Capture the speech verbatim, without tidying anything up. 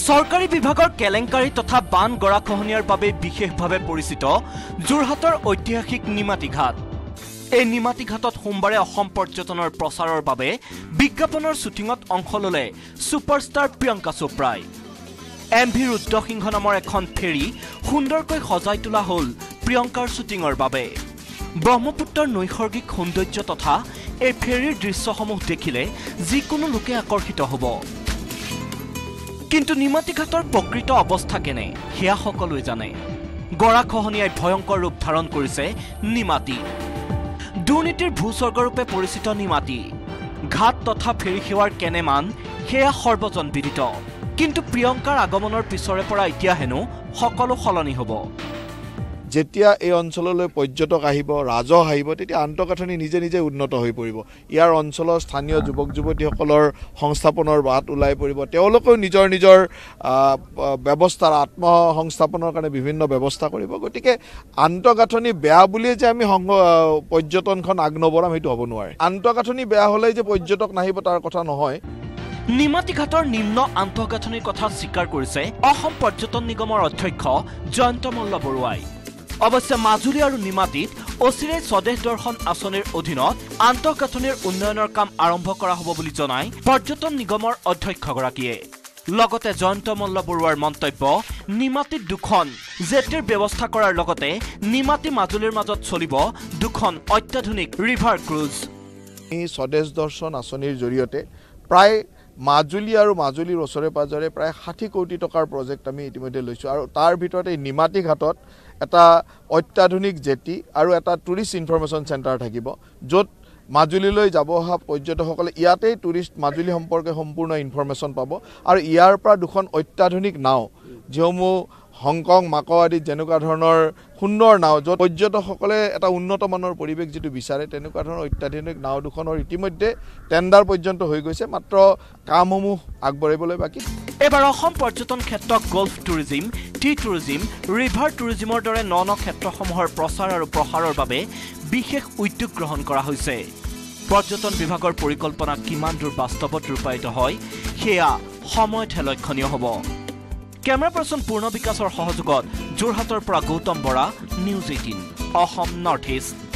চৰকাৰী বিভাগৰ কেলেংকাৰী তথা বান গৰাখহনীয়াৰ বাবে বিশেষভাৱে পৰিচিত যোৰহাটৰ ঐতিহাসিক নিমাতীঘাট। এই নিমাতীঘাটত সোমবাৰে অসম পৰ্যটনৰ প্ৰচাৰৰ বাবে বিজ্ঞাপনৰ শ্বুটিঙত অংশ ল'লে ছুপাৰষ্টাৰ প্ৰিয়ংকা চোপ্ৰাই। এম ভি ৰুদ্ৰসিংহ নামৰ এখন ফেৰী সুন্দৰকৈ সজাই তোলা হ'ল প্ৰিয়ংকাৰ শ্বুটিঙৰ বাবে। ব্ৰহ্মপুত্ৰৰ নৈসৰ্গিক সৌন্দৰ্য তথা এই ফেৰীৰ দৃশ্যসমূহ দেখিলে যিকোনো লোকে আকৰ্ষিত হ'ব। কিন্তু নিমাতীঘাটৰ প্ৰকৃত অৱস্থা কেনে সেয়া সকলোৱে জানে। গৰাখহনীয়াই ভয়ংকৰ ৰূপ ধাৰণ কৰিছে নিমাতী। দুৰ্নীতিৰ ভূস্বৰ্গৰূপে পৰিচিত নিমাতী ঘাট তথা ফেৰী সেৱাৰ কেনেমান সেয়া সৰ্বজনবিদিত। কিন্তু প্ৰিয়ংকাৰ আগমনৰ পিছৰে পৰা এতিয়া হেনো সকলো সলনি হ'ব। যেতিয়া এই অঞ্চললৈ পৰ্যটক আহিব, ৰাজহ আহিব, তেতিয়া আন্তঃগাঁথনি নিজে নিজে উন্নত হৈ পৰিব। ইয়াৰ অঞ্চলৰ স্থানীয় যুৱক যুৱতীসকলৰ সংস্থাপনৰ বাট ওলাই পৰিব। তেওঁলোকেও নিজৰ নিজৰ ব্যৱস্থাৰ আত্মসংস্থাপনৰ কাৰণে বিভিন্ন ব্যৱস্থা কৰিব। গতিকে আন্তঃগাঁথনি বেয়া বুলিয়ে যে আমি পৰ্যটনখন আগনবঢ়াম সেইটো হ'ব নোৱাৰে। আন্তঃগাঁথনি বেয়া হ'লেই যে পৰ্যটক নাহিব তাৰ কথা নহয়। নিমাতীঘাটৰ নিম্ন আন্তঃগাঁথনিৰ কথা স্বীকাৰ কৰিছে অসম পৰ্যটন নিগমৰ অধ্যক্ষ জয়ন্ত মল্ল বৰুৱাই। অৱশ্যে মাজুলী আৰু নিমাতীত অচিৰেই স্বদেশ দৰ্শন আঁচনিৰ অধীনত আন্তঃগাঁথনিৰ উন্নয়নৰ কাম আৰম্ভ কৰা হ'ব বুলি জনাই পৰ্যটন নিগমৰ অধ্যক্ষগৰাকীয়ে। লগতে জয়ন্ত মল্ল বৰুৱাৰ মন্তব্য, নিমাতীত দুখন জেটিৰ ব্যৱস্থা কৰাৰ লগতে নিমাতী মাজুলীৰ মাজত চলিব দুখন অত্যাধুনিক ৰিভাৰ ক্ৰুজ। এই স্বদেশ দৰ্শন আঁচনিৰ জৰিয়তে প্ৰায় মাজুলী আৰু মাজুলীৰ ওচৰে পাজৰে প্ৰায় ষাঠি কোটি টকাৰ প্ৰজেক্ট আমি ইতিমধ্যে লৈছোঁ। আৰু তাৰ ভিতৰত এই নিমাতী ঘাটত এটা অত্যাধুনিক জেটি আৰু এটা টুৰিষ্ট ইনফৰমেশ্যন চেণ্টাৰ থাকিব, য'ত মাজুলীলৈ যাব অহা পৰ্যটকসকলে ইয়াতেই টুৰিষ্ট মাজুলী সম্পৰ্কে সম্পূৰ্ণ ইনফৰমেশ্যন পাব। আৰু ইয়াৰ পৰা দুখন অত্যাধুনিক নাও, যিসমূহ হংকং মাকাও আদিত যেনেকুৱা ধৰণৰ সুন্দৰ নাও, য'ত পৰ্যটকসকলে এটা উন্নত মানৰ পৰিৱেশ যিটো বিচাৰে, তেনেকুৱা ধৰণৰ অত্যাধুনিক নাও দুখনৰ ইতিমধ্যে টেণ্ডাৰ পৰ্যন্ত হৈ গৈছে, মাত্ৰ কামসমূহ আগবঢ়াবলৈ বাকী। এইবাৰ অসম পৰ্যটন ক্ষেত্ৰত golf tourism, tea tourism, river টুৰিজিমৰ দৰে ন ন ক্ষেত্ৰসমূহৰ প্ৰচাৰ আৰু প্ৰসাৰৰ বাবে বিশেষ উদ্যোগ গ্ৰহণ কৰা হৈছে। পৰ্যটন বিভাগৰ পৰিকল্পনা কিমান দূৰ বাস্তৱত ৰূপায়িত হয় সেয়া সময়তহে লক্ষণীয় হ'ব। কেমেৰা পাৰ্চন পূৰ্ণ বিকাশৰ সহযোগত যোৰহাটৰ পৰা Gautam Bora, news eighteen, Assam north east.